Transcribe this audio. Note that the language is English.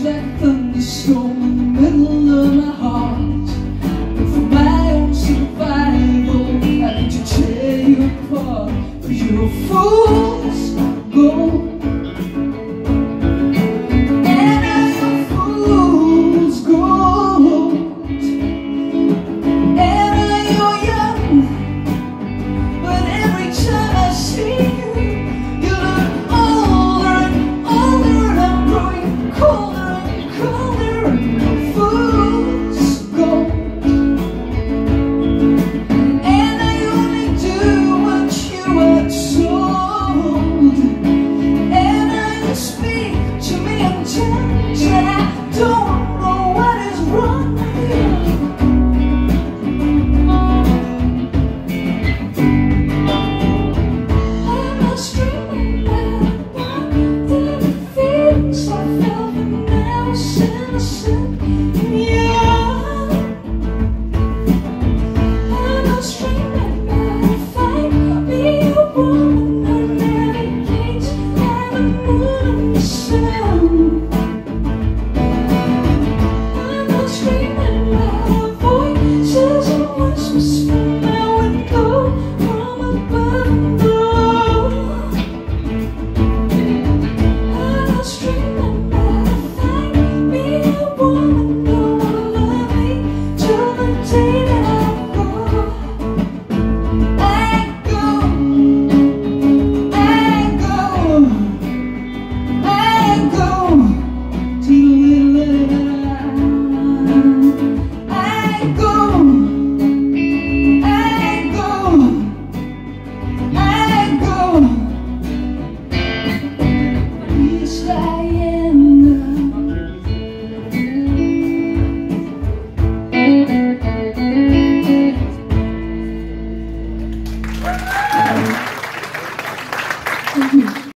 like a thunderstorm in the middle of my heart. But for my own survival, I need to tear you apart. But you're a fool's gold. Thank you.